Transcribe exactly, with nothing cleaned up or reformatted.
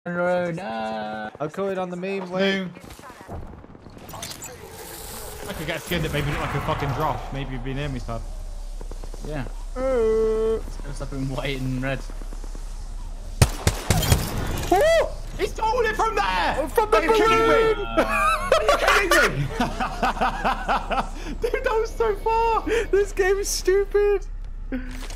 No, no. I'm coming on the main way. I could get skinned that maybe look like a fucking drop. Maybe you'd be near me, stuff. Yeah. Uh, It's up in white and red. Oh! He's told it from there! From the Are you kidding me? Uh, Are you kidding me? Dude, that was so far! This game is stupid.